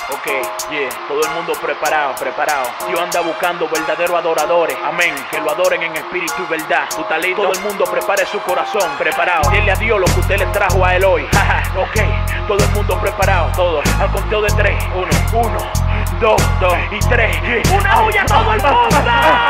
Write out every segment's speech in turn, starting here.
Ok, yeah, todo el mundo preparado. Dios anda buscando verdaderos adoradores. Amén, que lo adoren en espíritu y verdad. Tu talento, todo el mundo prepare su corazón. Preparado, dile a Dios lo que usted le trajo a él hoy. Ok, todo el mundo preparado. Todo, al conteo de 3. 1, 2 y 3. Una olla todo el mundo. Todo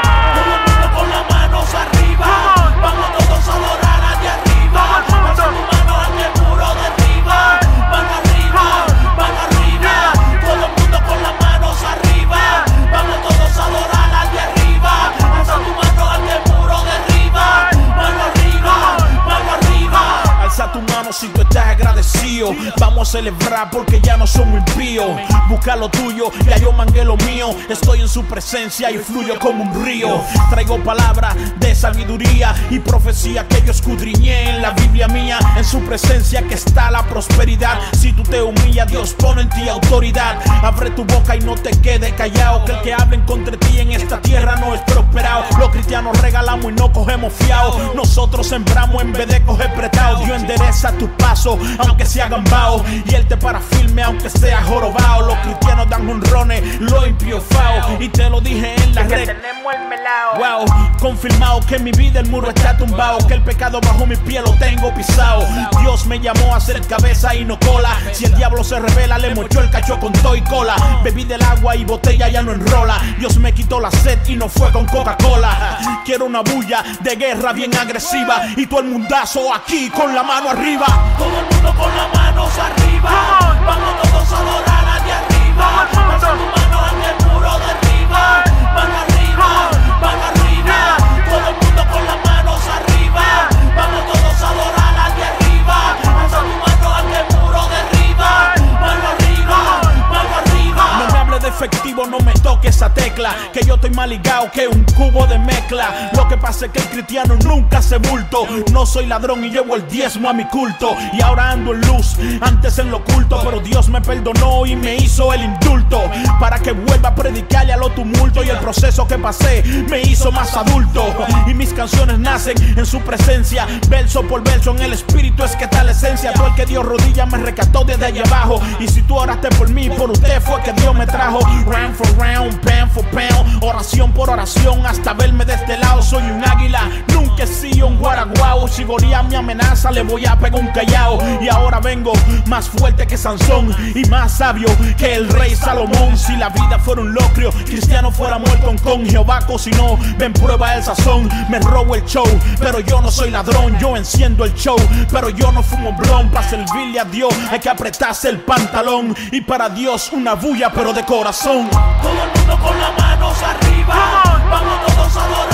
el mundo con las manos arriba. Vamos todos a adorar allá arriba. Alza tu mano ante el muro de arriba. Mano arriba, mano arriba. Todo el mundo con las manos arriba. Vamos todos a adorar allá arriba. Alza tu mano ante el muro de arriba. Mano arriba, mano arriba. Alza tu mano si tú estás agradecido. Vamos a celebrar porque ya no somos impíos. Busca lo tuyo, ya yo mangué lo mío. Estoy en su presencia y fluyo como un río. Traigo palabras de sabiduría y profecía que yo escudriñé en la Biblia mía. En su presencia que está la prosperidad. Si tú te humillas, Dios pone en ti autoridad. Abre tu boca y no te quedes callado, que el que hablen contra ti en esta tierra no es prosperado. Los cristianos regalamos y no cogemos fiao. Nosotros sembramos en vez de coger prestado. Dios endereza tu paso aunque sea gambao, y Él te para firme aunque sea jorobao. Los cristianos dan honrones, lo impío fao. Y te lo dije en la red. Tenemos el melao. Wow, confirmado que en mi vida el muro está tumbado, que el pecado bajo mi pie lo tengo pisado. Dios me llamó a ser cabeza y no cola. Si el diablo se revela, le mochó el cacho con todo y cola. Bebí del agua y botella ya no enrola. Dios me quitó la sed y no fue con Coca-Cola. Quiero una bulla de guerra bien agresiva y todo el mundazo aquí con la mano arriba. Todo el mundo con las manos arriba. Vamos todos a adorar allá arriba. Alza tu mano ante el muro de arriba. Mano arriba, mano arriba. Todo el mundo con las manos arriba. Vamos todos a adorar allá arriba. Alza tu mano ante el muro de arriba. Mano arriba, mano arriba. No me hable de efectivo, no me toque esa tecla, que yo estoy más ligado que un cubo de mezcla. Lo que pasa es que el cristiano nunca se bulto. No soy ladrón y llevo el diezmo a mi culto. Y ahora ando en luz, antes en lo oculto. Pero Dios me perdonó y me hizo el indulto, para que vuelva a predicarle a los tumultos. Y el proceso que pasé me hizo más adulto. Y mis canciones nacen en su presencia, verso por verso, en el espíritu es que está la esencia. Todo el que dio rodillas me rescató desde allá abajo. Y si tú oraste por mí, por usted fue que Dios me trajo. Round for round, pound for pound, oración por oración, hasta verme de este lado. Soy un águila, nunca he sido un guaraguao. Si Goría me amenaza, le voy a pegar un callao. Y ahora vengo más fuerte que Sansón y más sabio que el rey Salomón. Si la vida fuera un locrio, cristiano fuera muerto con Jehová cocinó. Ven, prueba el sazón, me robo el show, pero yo no soy ladrón. Yo enciendo el show, pero yo no fumo blon. Para servirle a Dios hay que apretarse el pantalón, y para Dios una bulla pero de corazón. Todo el mundo con las manos arriba. Vamos todos a adorar.